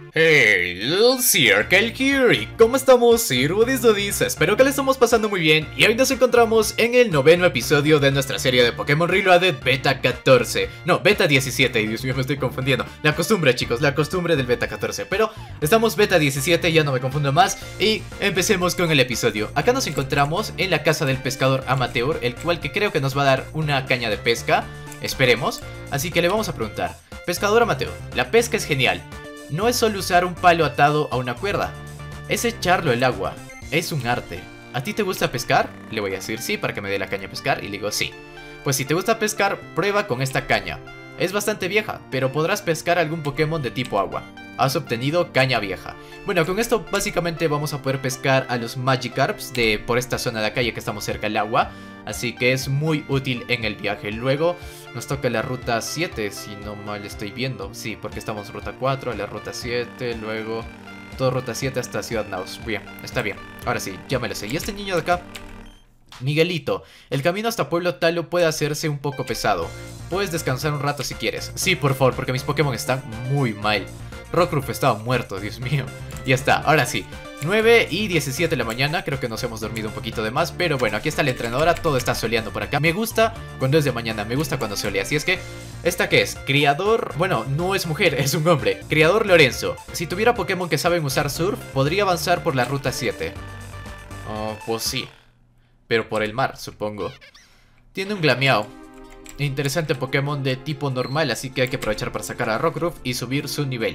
Hey, Circle here, ¿y cómo estamos? Sirudis, espero que le estamos pasando muy bien y hoy nos encontramos en el 9º episodio de nuestra serie de Pokémon Reloaded Beta 14. No, Beta 17, Dios mío, me estoy confundiendo. La costumbre, chicos, la costumbre del Beta 14, pero estamos Beta 17, ya no me confundo más y empecemos con el episodio. Acá nos encontramos en la casa del pescador amateur, el cual que creo que nos va a dar una caña de pesca, esperemos, así que le vamos a preguntar. Pescador amateur, la pesca es genial. No es solo usar un palo atado a una cuerda, es echarlo al agua, es un arte. ¿A ti te gusta pescar? Le voy a decir sí para que me dé la caña a pescar y le digo sí. Pues si te gusta pescar, prueba con esta caña. Es bastante vieja, pero podrás pescar algún Pokémon de tipo agua. Has obtenido caña vieja. Bueno, con esto básicamente vamos a poder pescar a los Magikarps por esta zona de acá ya que estamos cerca del agua. Así que es muy útil en el viaje. Luego nos toca la ruta 7, si no mal estoy viendo. Sí, porque estamos ruta 4, la ruta 7, luego toda ruta 7 hasta Ciudad Naos. Bien, está bien. Ahora sí, ya me lo sé. Y este niño de acá, Miguelito, el camino hasta Pueblo Talo puede hacerse un poco pesado. Puedes descansar un rato si quieres. Sí, por favor, porque mis Pokémon están muy mal. Rockruff estaba muerto, Dios mío. Ya está, ahora sí. 9 y 17 de la mañana, creo que nos hemos dormido un poquito de más, pero bueno, aquí está la entrenadora, todo está soleando por acá. Me gusta cuando es de mañana, me gusta cuando solea, así es que, ¿esta qué es? Criador, bueno, no es mujer, es un hombre. Criador Lorenzo, si tuviera Pokémon que saben usar surf, podría avanzar por la ruta 7. Oh, pues sí, pero por el mar, supongo. Tiene un Glameow. Interesante Pokémon de tipo normal, así que hay que aprovechar para sacar a Rockruff y subir su nivel.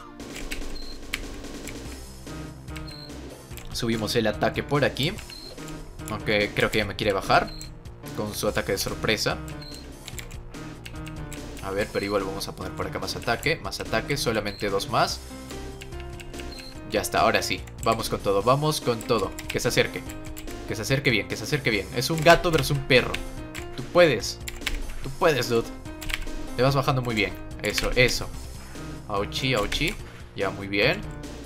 Subimos el ataque por aquí. Aunque creo que ya me quiere bajar con su ataque de sorpresa. A ver, pero igual vamos a poner por acá más ataque, solamente 2 más. Ya está, ahora sí, vamos con todo, que se acerque. Que se acerque bien, que se acerque bien. Es un gato versus un perro. Tú puedes, dude. Te vas bajando muy bien, eso. Auchi, auchi, ya muy bien.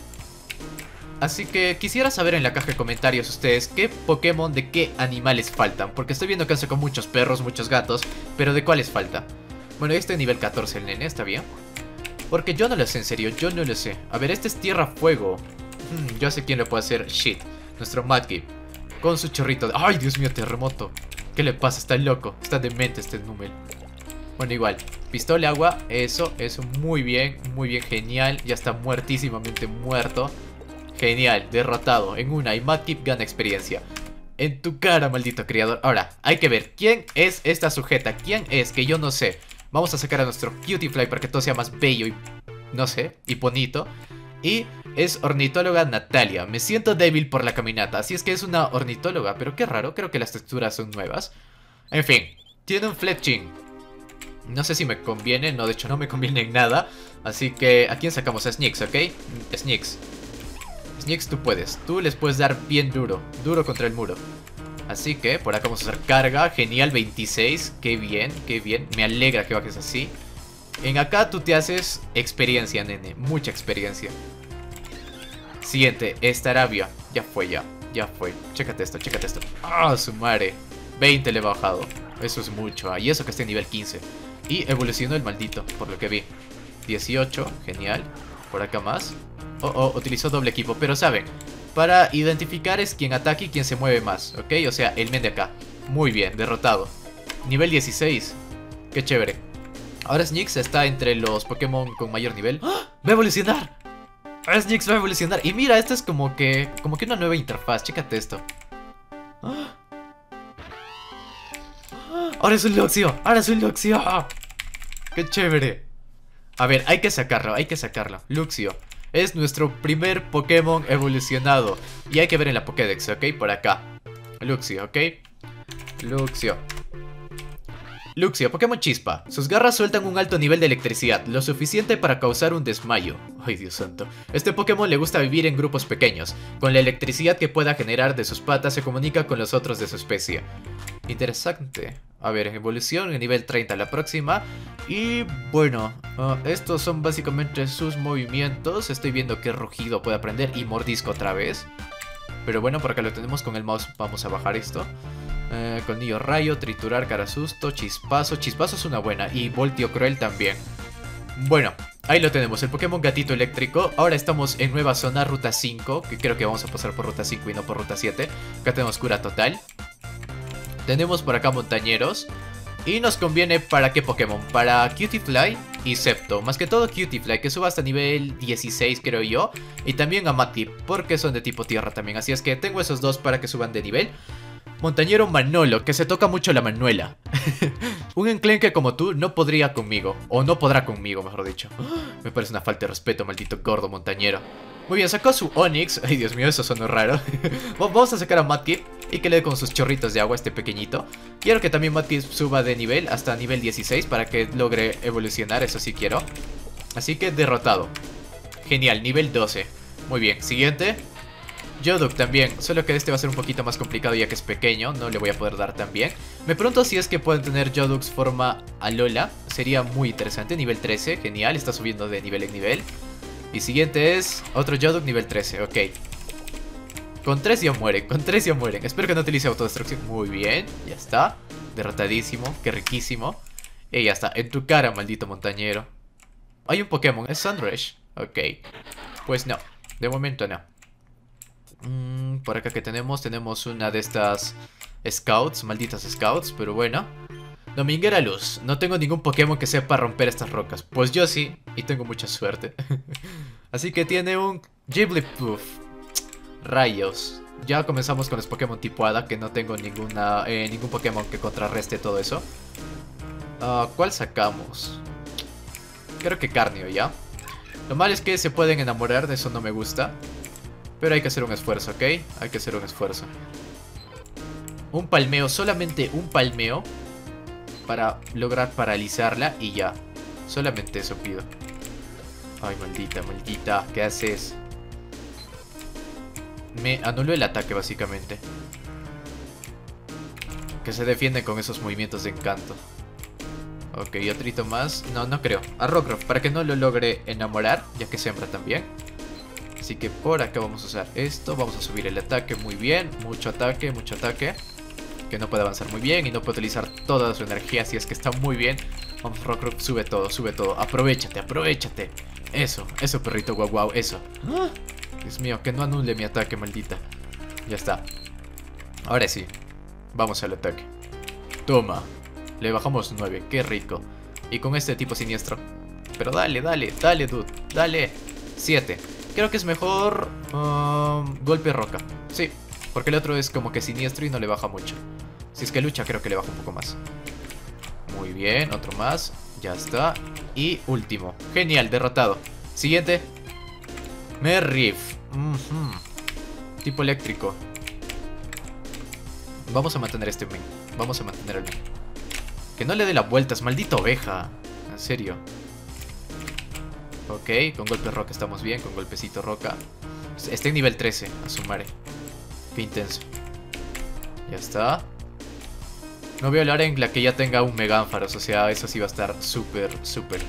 Así que quisiera saber en la caja de comentarios ustedes qué Pokémon de qué animales faltan. Porque estoy viendo que hace con muchos perros, muchos gatos, pero ¿de cuáles falta? Bueno, este es nivel 14 el nene, ¿está bien? Porque yo no lo sé, en serio, yo no lo sé. A ver, este es Tierra Fuego. Yo sé quién lo puede hacer, shit. Nuestro Mudkip, con su chorrito de... ¡Ay, Dios mío, terremoto! ¿Qué le pasa? Está loco, está demente este número. Bueno, igual, pistola agua, eso, muy bien, genial. Ya está muertísimamente muerto. Genial, derrotado en una y Mudkip gana experiencia. En tu cara, maldito criador. Ahora, hay que ver quién es esta sujeta. ¿Quién es? Que yo no sé. Vamos a sacar a nuestro Cutiefly para que todo sea más bello y... no sé, y bonito. Y es ornitóloga Natalia. Me siento débil por la caminata, así es que es una ornitóloga. Pero qué raro, creo que las texturas son nuevas. En fin, tiene un Fletching. No sé si me conviene, no, de hecho no me conviene en nada. Así que, ¿a quién sacamos? A Sneaks, ¿ok? Sneaks. Sneaks, tú puedes, tú les puedes dar bien duro contra el muro. Así que por acá vamos a hacer carga, genial, 26, qué bien, me alegra que bajes así. En acá tú te haces experiencia, nene, mucha experiencia. Siguiente, Staravia, ya fue, chécate esto. Ah, su madre, 20 le he bajado, eso es mucho, y eso que está en nivel 15. Y evolucionó el maldito, por lo que vi. 18, genial, por acá más. Utilizó doble equipo, pero saben, para identificar es quien ataque y quien se mueve más, ¿ok? O sea, el men de acá. Muy bien, derrotado. Nivel 16. Qué chévere. Ahora Sneaks está entre los Pokémon con mayor nivel. ¡Ah! ¡Va a evolucionar! Ahora Sneaks va a evolucionar. Y mira, esto es como que una nueva interfaz. Chécate esto. ¡Ah! Ahora es un Luxio. ¡Qué chévere! A ver, hay que sacarlo. Luxio es nuestro primer Pokémon evolucionado. Y hay que ver en la Pokédex, ¿ok? Por acá. Luxio, ¿ok? Luxio, Pokémon Chispa. Sus garras sueltan un alto nivel de electricidad, lo suficiente para causar un desmayo. Ay, Dios santo. Este Pokémon le gusta vivir en grupos pequeños. Con la electricidad que pueda generar de sus patas se comunica con los otros de su especie. Interesante. A ver, evolución en nivel 30 la próxima. Y bueno, estos son básicamente sus movimientos. Estoy viendo que rugido puede aprender y mordisco otra vez. Pero bueno, por acá lo tenemos con el mouse. Vamos a bajar esto. Colmillo rayo, triturar, cara susto, chispazo. Chispazo es una buena. Y voltio cruel también. Bueno, Ahí lo tenemos, el Pokémon Gatito Eléctrico. Ahora estamos en nueva zona, ruta 5, que creo que vamos a pasar por ruta 5 y no por ruta 7. Acá tenemos cura total. Tenemos por acá montañeros. Y nos conviene para qué Pokémon, para Cutiefly y Scepto. Más que todo Cutiefly, que suba hasta nivel 16 creo yo. Y también a Matip, porque son de tipo tierra también. Así es que tengo esos dos para que suban de nivel. Montañero Manolo, que se toca mucho la manuela. Un enclenque como tú no podría conmigo. O no podrá conmigo, mejor dicho. Me parece una falta de respeto, maldito gordo montañero. Muy bien, sacó su Onix. Ay, Dios mío, eso sonó raro. Vamos a sacar a Mudkip y que le dé con sus chorritos de agua a este pequeñito. Quiero que también Mudkip suba de nivel hasta nivel 16 para que logre evolucionar, eso sí quiero. Así que derrotado. Genial, nivel 12. Muy bien, siguiente. Geodude también, solo que este va a ser un poquito más complicado ya que es pequeño, no le voy a poder dar tan bien. Me pregunto si es que pueden tener Geodudes forma Alola, sería muy interesante, nivel 13, genial, está subiendo de nivel en nivel. Y siguiente es otro Geodude nivel 13, ok. Con 3 ya mueren, con 3 ya mueren, espero que no utilice autodestrucción, muy bien, ya está. Derrotadísimo, qué riquísimo. Y ya está, en tu cara, maldito montañero. Hay un Pokémon, es Sunrush, ok. Pues no, de momento no. Por acá que tenemos una de estas Scouts, malditas Scouts, pero bueno. Dominguera Luz, no tengo ningún Pokémon que sepa romper estas rocas. Pues yo sí, y tengo mucha suerte. Así que tiene un Jigglypuff. Rayos. Ya comenzamos con los Pokémon tipo Hada, que no tengo ningún Pokémon que contrarreste todo eso. ¿Cuál sacamos? Creo que Carnio, ¿ya? Lo malo es que se pueden enamorar, de eso no me gusta. Pero hay que hacer un esfuerzo, ¿ok? Hay que hacer un esfuerzo. Un palmeo, solamente un palmeo. Para lograr paralizarla y ya. Solamente eso pido. Ay, maldita, maldita. ¿Qué haces? Me anuló el ataque, básicamente. Que se defienden con esos movimientos de encanto. Ok, otrito más. No, no creo. A Rockruff, para que no lo logre enamorar, ya que sembra también. Así que por acá vamos a usar esto. Vamos a subir el ataque, muy bien. Mucho ataque, mucho ataque. Que no puede avanzar muy bien y no puede utilizar toda su energía. Así es que está muy bien. Vamos, Rockruff, sube todo, sube todo. Aprovechate, aprovechate. Eso, eso, perrito guau guau, eso. Dios mío, que no anule mi ataque, maldita. Ya está. Ahora sí, vamos al ataque. Toma. Le bajamos 9, qué rico. Y con este tipo siniestro. Pero dale, dale, dale, dude. Dale. 7. Creo que es mejor golpe roca. Sí, porque el otro es como que siniestro y no le baja mucho. Si es que lucha, creo que le baja un poco más. Muy bien, otro más. Ya está. Y último. Genial, derrotado. Siguiente. Merriff. Tipo eléctrico. Vamos a mantener este main. Vamos a mantener el main. Que no le dé las vueltas, maldita oveja. En serio. Ok, con golpe roca estamos bien, con golpecito roca. Está en nivel 13, a su madre. Qué intenso. Ya está. No veo la hora en la que ya tenga un Mega Ampharos, o sea, eso sí va a estar súper, súper.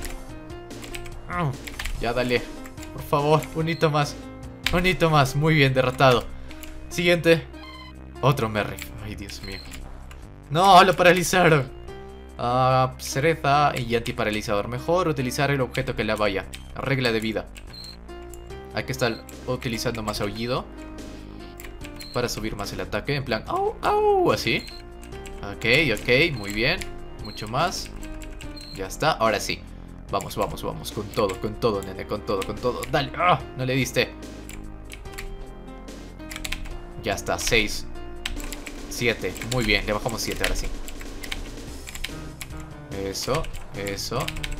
Ya dale, por favor, un hito más. Un hito más, muy bien, derrotado. Siguiente. Otro Merrick, ay Dios mío. No, lo paralizaron. Cereza y antiparalizador. Mejor utilizar el objeto que la vaya. Regla de vida. Hay que estar utilizando más aullido para subir más el ataque. En plan, au, au, así. Ok, ok, muy bien. Mucho más. Ya está, ahora sí. Vamos, vamos, vamos. Con todo, nene, con todo, con todo. Dale, no le diste. Ya está, 6 7, muy bien, le bajamos 7 ahora sí. Eso, eso.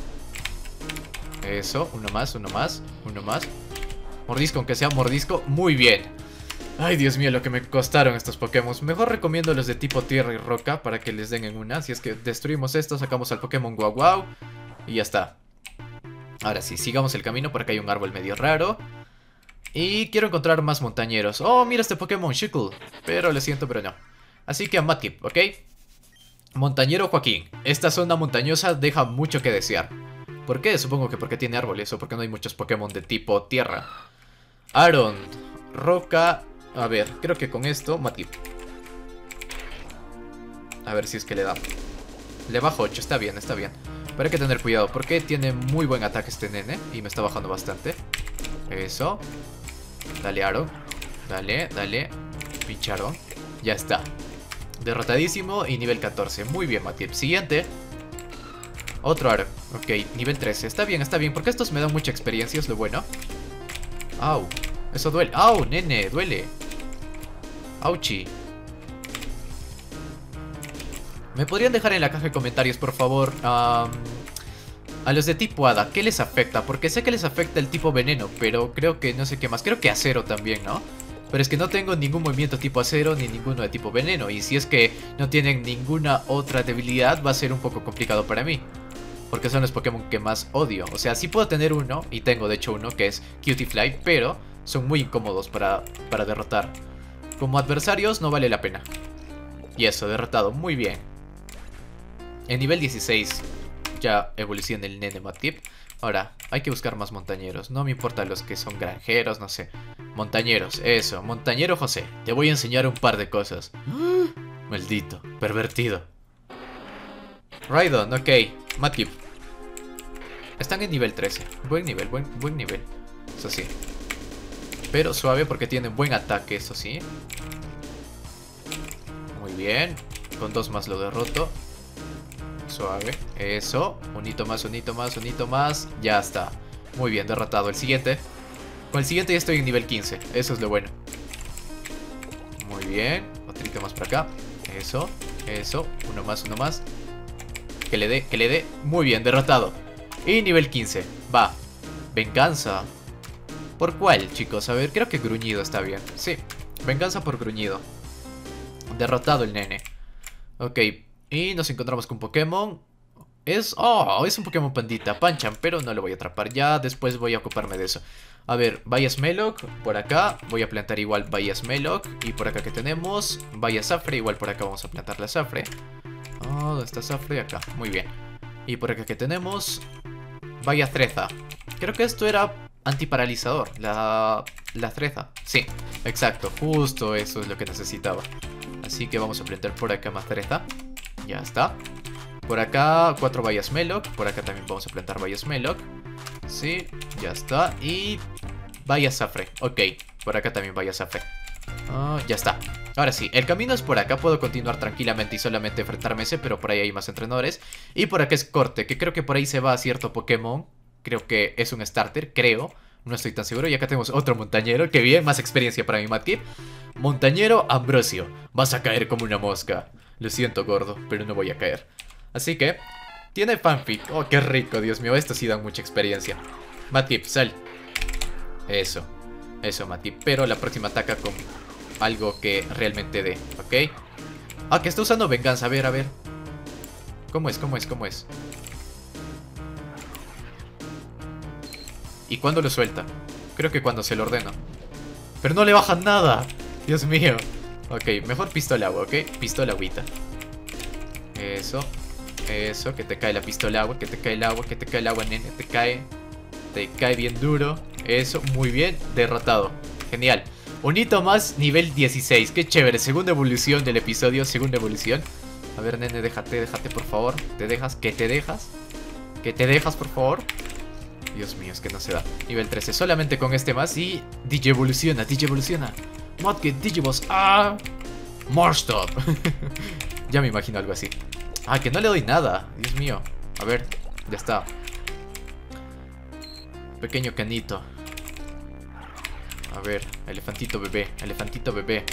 Eso, uno más, uno más, uno más. Mordisco, aunque sea mordisco, muy bien. Ay, Dios mío, lo que me costaron estos Pokémon. Mejor recomiendo los de tipo tierra y roca para que les den en una. Si es que destruimos esto, sacamos al Pokémon Guau Guau y ya está. Ahora sí, sigamos el camino. Por acá hay un árbol medio raro. Y quiero encontrar más montañeros. Oh, mira este Pokémon, Shuckle. Pero lo siento, pero no. Así que a Mudkip, ¿ok? Montañero Joaquín. Esta zona montañosa deja mucho que desear. ¿Por qué? Supongo que porque tiene árboles o porque no hay muchos Pokémon de tipo tierra. Aaron, roca. A ver, creo que con esto, Mudkip. A ver si es que le da. Le bajo 8, está bien, está bien. Pero hay que tener cuidado porque tiene muy buen ataque este nene. Y me está bajando bastante. Eso. Dale, Aaron. Dale, dale. Pincharon. Ya está. Derrotadísimo y nivel 14. Muy bien, Matip. Siguiente. Otro Aaron. Ok, nivel 13. Está bien, porque estos me dan mucha experiencia, es lo bueno. Au. Eso duele. Au, nene, duele. Auchi. ¿Me podrían dejar en la caja de comentarios, por favor? A los de tipo hada, ¿qué les afecta? Porque sé que les afecta el tipo veneno, pero creo que no sé qué más. Creo que acero también, ¿no? Pero es que no tengo ningún movimiento tipo acero ni ninguno de tipo veneno. Y si es que no tienen ninguna otra debilidad, va a ser un poco complicado para mí. Porque son los Pokémon que más odio. O sea, sí puedo tener uno, y tengo de hecho uno, que es Cutiefly, pero son muy incómodos para derrotar. Como adversarios no vale la pena. Y eso, derrotado, muy bien. En nivel 16 ya evoluciona el nene Matip. Ahora, hay que buscar más montañeros. No me importa los que son granjeros, no sé. Montañeros, eso, montañero José. Te voy a enseñar un par de cosas. Maldito, pervertido. Raidon, ok. Matip. Están en nivel 13. Buen nivel, buen nivel. Eso sí. Pero suave porque tienen buen ataque, eso sí. Muy bien. Con 2 más lo derroto. Suave, eso. Un hito más, un hito más, un hito más. Ya está. Muy bien, derrotado. El siguiente. Con el siguiente ya estoy en nivel 15. Eso es lo bueno. Muy bien. Otro hito más por acá. Eso, eso. Uno más, uno más. Que le dé, que le dé. Muy bien, derrotado. Y nivel 15. Va. Venganza. ¿Por cuál, chicos? A ver, creo que gruñido está bien. Sí, venganza por gruñido. Derrotado el nene. Ok. Y nos encontramos con un Pokémon. Es un Pokémon pandita, Pancham, pero no lo voy a atrapar. Ya después voy a ocuparme de eso. A ver, Bahía Smellock, por acá. Voy a plantar igual Bahía Smellock. Y por acá que tenemos Bahía Safre, igual por acá vamos a plantar la Safre. ¿Dónde está Safre? Acá, muy bien. Y por acá que tenemos Bahía Treza. Creo que esto era antiparalizador, la Treza. Sí, exacto, justo eso es lo que necesitaba. Así que vamos a plantar por acá más Treza. Ya está. Por acá 4 Bahías Smellock. Por acá también vamos a plantar Bahías Smellock. Sí, ya está. Y Bahía Safre. Ok, por acá también Bahía Safre. Ya está. Ahora sí, el camino es por acá. Puedo continuar tranquilamente y solamente enfrentarme a ese, pero por ahí hay más entrenadores. Y por acá es Corte, que creo que por ahí se va a cierto Pokémon. Creo que es un starter, creo. No estoy tan seguro. Y acá tenemos otro montañero. Que bien, más experiencia para mi Matip. Montañero Ambrosio. Vas a caer como una mosca. Lo siento, gordo, pero no voy a caer. Así que, tiene fanfic. Oh, qué rico, Dios mío, esto sí da mucha experiencia. Matip, sal. Eso, eso, Matip. Pero la próxima ataca con algo que realmente dé, ¿ok? Ah, que está usando venganza, a ver, a ver. ¿Cómo es? ¿Cómo es? ¿Cómo es? ¿Y cuándo lo suelta? Creo que cuando se lo ordeno. Pero no le bajan nada. Dios mío. Ok, mejor pistola agua, ¿ok? Pistola agüita. Eso. Eso, que te cae la pistola agua, que te cae el agua, que te cae el agua, nene. Te cae bien duro. Eso, muy bien, derrotado. Genial. Un hito más, nivel 16. Qué chévere, segunda evolución del episodio, segunda evolución. A ver, nene, déjate, por favor. ¿Te dejas? ¿Que te dejas? ¿Que te dejas, por favor? Dios mío, es que no se da. Nivel 13, solamente con este más y Digievoluciona, Digievoluciona. Modkit, Digivolve. ¡Ah! Morstop. Ya me imagino algo así. Ah, que no le doy nada. Dios mío. A ver, ya está. Pequeño canito. A ver, elefantito bebé. Elefantito bebé.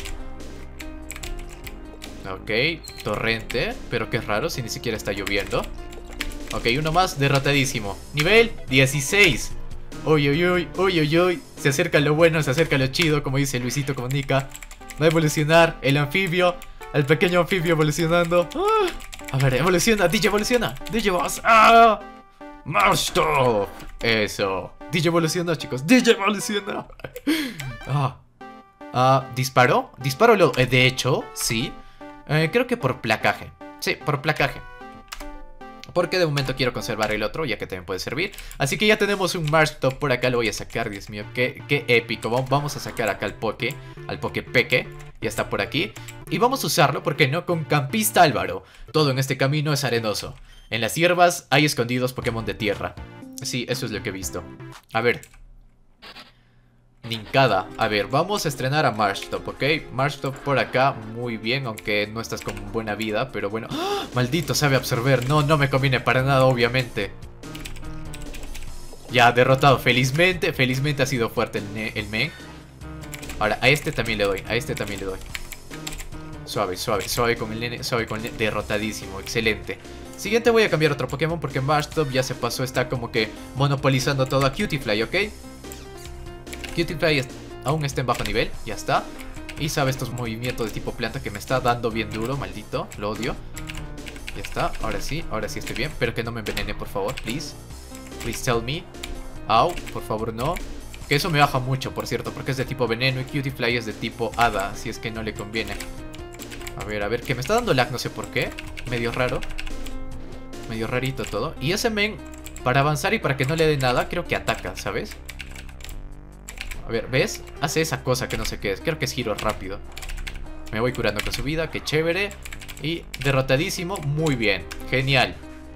Ok, torrente. Pero qué raro si ni siquiera está lloviendo. Ok, uno más, derrotadísimo. Nivel 16. Uy, uy, uy, uy, uy, uy. Se acerca lo bueno, se acerca lo chido, como dice Luisito Comunica. Va a evolucionar el anfibio. El pequeño anfibio evolucionando. A ver, evoluciona, Digievoluciona. Digivolve. ¡Ah! ¡Marstop! Eso. Digievoluciona, chicos. Digievoluciona. ¿Disparó? ¿Disparó? De hecho, sí. Creo que por placaje. Sí, por placaje. porque de momento quiero conservar el otro, ya que también puede servir. Así que ya tenemos un Marshtomp por acá, lo voy a sacar, Dios mío, qué épico. Vamos a sacar acá al Pokepeque, ya está por aquí. Y vamos a usarlo, ¿por qué no? Con Campista Álvaro. Todo en este camino es arenoso. En las hierbas hay escondidos Pokémon de tierra. Sí, eso es lo que he visto. A ver. Nincada. A ver, vamos a estrenar a Marshtomp, ¿ok? Marshtomp por acá, muy bien, aunque no estás con buena vida, pero bueno. ¡Oh! Maldito, sabe absorber. No, no me conviene para nada, obviamente. Ya, derrotado. Felizmente ha sido fuerte el men. Ahora, a este también le doy, Suave, suave, suave con el nene, derrotadísimo, excelente. Siguiente voy a cambiar otro Pokémon porque Marshtomp ya se pasó, está como que monopolizando todo a Cutiefly, ¿ok? Cutiefly aún está en bajo nivel, ya está. Y sabe estos movimientos de tipo planta que me está dando bien duro, maldito, lo odio. Ya está, ahora sí estoy bien, pero que no me envenene, por favor, please. Please tell me. Au, por favor, no. Que eso me baja mucho, por cierto, porque es de tipo veneno y Cutiefly es de tipo hada, así es que no le conviene. A ver, que me está dando lag, no sé por qué. Medio raro. Medio rarito todo. Y ese men, para avanzar y para que no le dé nada, creo que ataca, ¿sabes? A ver, ¿ves? Hace esa cosa que no sé qué es. Creo que es giro rápido. Me voy curando con su vida, qué chévere. Y derrotadísimo, muy bien. Genial.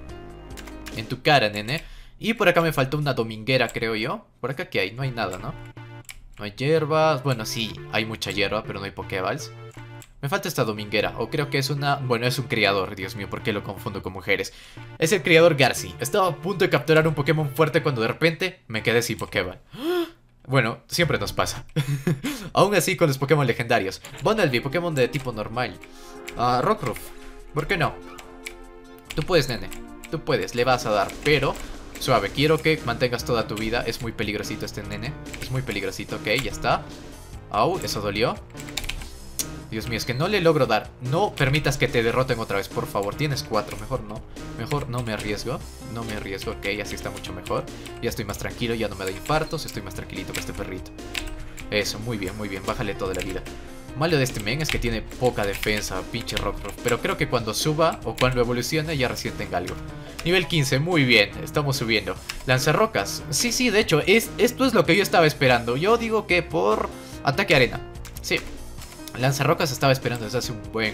En tu cara, nene. Y por acá me faltó una dominguera, creo yo. Por acá, ¿qué hay? No hay nada, ¿no? No hay hierbas. Bueno, sí, hay mucha hierba, pero no hay Pokéballs. Me falta esta dominguera, o creo que es una... Bueno, es un criador, Dios mío, ¿por qué lo confundo con mujeres? Es el criador Garcy. Estaba a punto de capturar un Pokémon fuerte cuando de repente me quedé sin Pokéball. Bueno, siempre nos pasa. Aún así con los Pokémon legendarios. Bunnelby, Pokémon de tipo normal. Rockruff, ¿por qué no? Tú puedes, nene. Tú puedes, le vas a dar, pero... Suave, quiero que mantengas toda tu vida. Es muy peligrosito este nene. Es muy peligrosito, ok, ya está. Au, eso dolió. Dios mío, es que no le logro dar. No permitas que te derroten otra vez, por favor. Tienes 4, mejor no. Mejor no me arriesgo. No me arriesgo, ok, así está mucho mejor. Ya estoy más tranquilo, ya no me da infartos. Estoy más tranquilito con este perrito. Eso, muy bien, bájale toda la vida. Malo de este men es que tiene poca defensa, pinche Rockruff. Pero creo que cuando suba o cuando evolucione ya recién tenga algo. Nivel 15, muy bien, estamos subiendo. Lanzarrocas, sí, de hecho, esto es lo que yo estaba esperando. Yo digo que por ataque arena. Sí, Lanzarrocas estaba esperando desde hace un buen...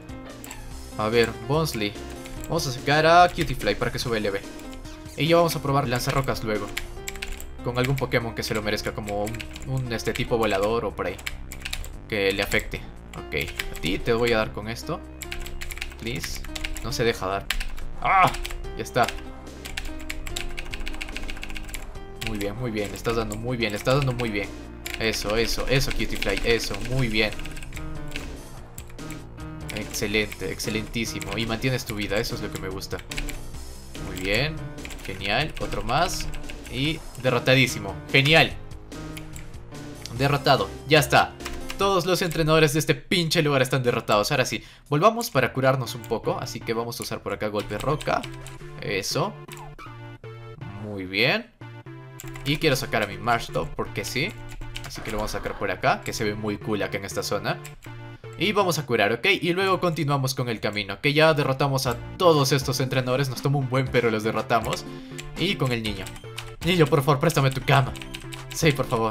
A ver, Bonsly. Vamos a sacar a Cutiefly para que sube el EV. Y ya vamos a probar Lanzarrocas luego. Con algún Pokémon que se lo merezca, como un tipo volador o por ahí. Que le afecte. Ok, a ti te voy a dar con esto. Please. No se deja dar. ¡Ah! Ya está. Muy bien, le estás dando muy bien, Eso, Cutiefly, eso, muy bien. Excelente, excelentísimo. Y mantienes tu vida, eso es lo que me gusta. Muy bien, genial, otro más. Y derrotadísimo, genial. Derrotado, ya está. Todos los entrenadores de este pinche lugar están derrotados. Ahora sí, volvamos para curarnos un poco. Así que vamos a usar por acá golpe roca. Eso. Muy bien. Y quiero sacar a mi Marshtomp porque sí. Así que lo vamos a sacar por acá, que se ve muy cool acá en esta zona. Y vamos a curar, ¿ok? Y luego continuamos con el camino. Que ya derrotamos a todos estos entrenadores. Nos tomó un buen, pero los derrotamos. Y con el niño. Niño, por favor, préstame tu cama. Sí, por favor.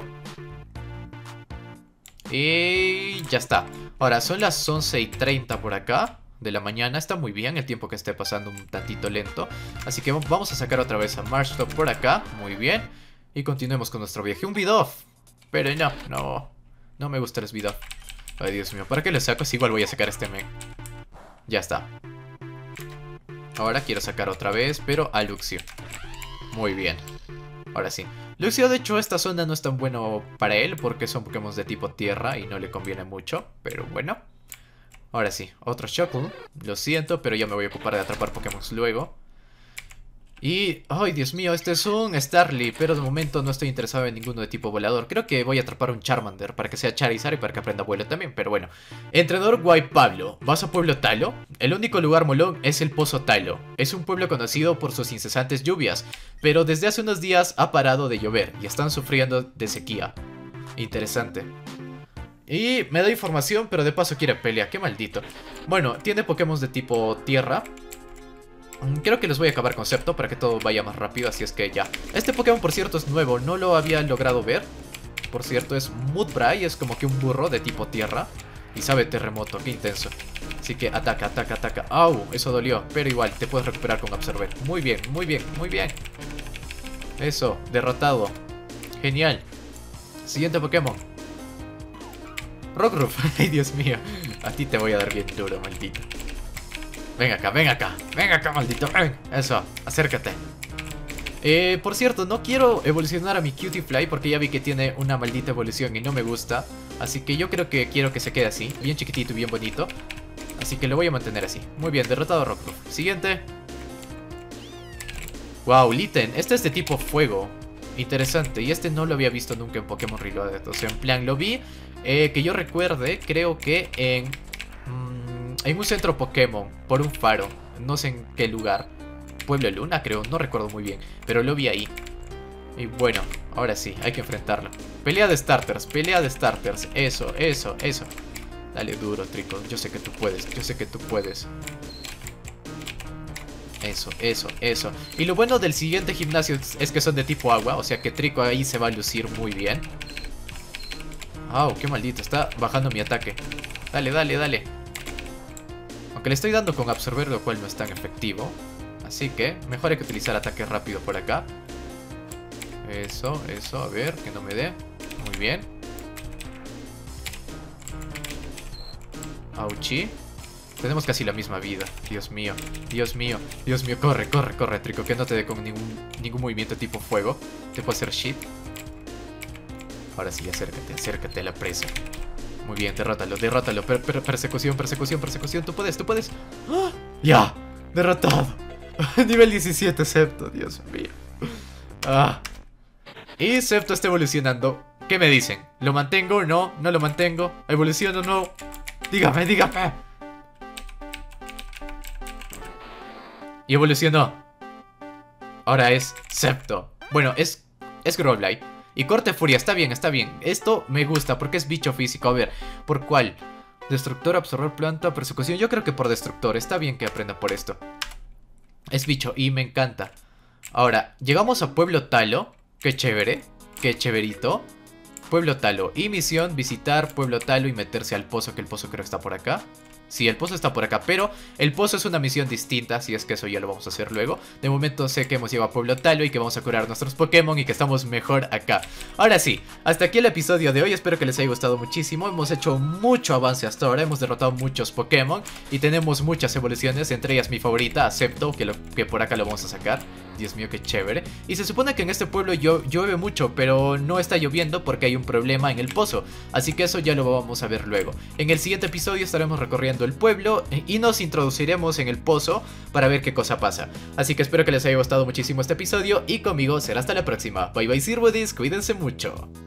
Y ya está. Ahora son las 11:30 por acá de la mañana. Está muy bien el tiempo que esté pasando, un tantito lento. Así que vamos a sacar otra vez a Marshtomp por acá. Muy bien. Y continuemos con nuestro viaje. Un Bidoof. Pero no me gusta el Bidoof. Ay, Dios mío, ¿para qué lo saco? Si igual voy a sacar a este men. Ya está. Ahora quiero sacar otra vez, pero a Luxio. Muy bien. Ahora sí. Luxio, de hecho, esta zona no es tan bueno para él porque son Pokémon de tipo tierra y no le conviene mucho. Pero bueno. Ahora sí, otro Shuckle. Lo siento, pero ya me voy a ocupar de atrapar Pokémon luego. Y... ¡ay, Dios mío! Este es un Starly, pero de momento no estoy interesado en ninguno de tipo volador. Creo que voy a atrapar un Charmander para que sea Charizard y para que aprenda vuelo también, pero bueno. Entrenador Guay Pablo, ¿vas a Pueblo Talo? El único lugar molón es el Pozo Talo. Es un pueblo conocido por sus incesantes lluvias, pero desde hace unos días ha parado de llover y están sufriendo de sequía. Interesante. Y me da información, pero de paso quiere pelea, qué maldito. Bueno, tiene Pokémon de tipo tierra. Creo que los voy a acabar con Septo para que todo vaya más rápido, así es que ya. Este Pokémon, por cierto, es nuevo, no lo había logrado ver. Por cierto, es Mudbray, es como que un burro de tipo tierra. Y sabe terremoto, qué intenso. Así que ataca, ataca, ataca. ¡Au! Eso dolió, pero igual, te puedes recuperar con Absorber. Muy bien, muy bien, muy bien. Eso, derrotado. Genial. Siguiente Pokémon. Rockruff. Ay, Dios mío. A ti te voy a dar bien duro, maldito. Ven acá, ven acá. Ven acá, maldito. Ven. Eso, acércate. Por cierto, no quiero evolucionar a mi Cutiefly porque ya vi que tiene una maldita evolución y no me gusta. Así que yo creo que quiero que se quede así, bien chiquitito y bien bonito. Así que lo voy a mantener así. Muy bien, derrotado a Rockruff. Siguiente. Wow, Litten. Este es de tipo fuego. Interesante. Y este no lo había visto nunca en Pokémon Reloaded. O sea, en plan, lo vi, que yo recuerde, creo que en un centro Pokémon, por un faro. No sé en qué lugar. Pueblo Luna, creo, no recuerdo muy bien, pero lo vi ahí. Y bueno, ahora sí, hay que enfrentarlo. Pelea de starters, pelea de starters. Eso, eso, eso. Dale duro, Trico, yo sé que tú puedes, yo sé que tú puedes. Eso, eso, eso. Y lo bueno del siguiente gimnasio es que son de tipo agua, o sea que Trico ahí se va a lucir muy bien. ¡Au! ¡Qué maldito! Está bajando mi ataque. Dale, dale, dale. Aunque le estoy dando con absorber, lo cual no es tan efectivo. Así que mejor hay que utilizar ataque rápido por acá. Eso, eso, a ver, que no me dé. Muy bien. Auchi. Tenemos casi la misma vida. Dios mío, Dios mío, Dios mío. Corre, corre, corre, Trico, que no te dé con ningún movimiento tipo fuego. Te puedo hacer shit. Ahora sí, acércate, acércate a la presa. Muy bien, derrótalo, derrótalo. Persecución, persecución, persecución. Tú puedes, tú puedes. ¡Ah! ¡Ya! Derrotado. Nivel 17, Septo, Dios mío. Ah. Y Septo está evolucionando. ¿Qué me dicen? ¿Lo mantengo? ¿No? ¿No lo mantengo? ¿Evoluciono o no? Dígame, dígame. Y evolucionó. Ahora es Septo. Bueno, es Growlithe. Y corte furia, está bien, está bien. Esto me gusta porque es bicho físico. A ver, ¿por cuál? Destructor, absorber planta, persecución. Yo creo que por destructor, está bien que aprenda por esto. Es bicho y me encanta. Ahora, llegamos a Pueblo Talo. Qué chévere, qué chéverito. Pueblo Talo y misión, visitar Pueblo Talo y meterse al pozo, que el pozo creo que está por acá. Sí, el pozo está por acá, pero el pozo es una misión distinta, así es que eso ya lo vamos a hacer luego. De momento sé que hemos llegado a Pueblo Talo y que vamos a curar nuestros Pokémon y que estamos mejor acá. Ahora sí, hasta aquí el episodio de hoy, espero que les haya gustado muchísimo. Hemos hecho mucho avance hasta ahora, hemos derrotado muchos Pokémon y tenemos muchas evoluciones, entre ellas mi favorita, Septo, que por acá lo vamos a sacar. Dios mío, qué chévere. Y se supone que en este pueblo llueve mucho, pero no está lloviendo porque hay un problema en el pozo. Así que eso ya lo vamos a ver luego. En el siguiente episodio estaremos recorriendo el pueblo y nos introduciremos en el pozo para ver qué cosa pasa. Así que espero que les haya gustado muchísimo este episodio y conmigo será hasta la próxima. Bye bye, Sirbudis, cuídense mucho.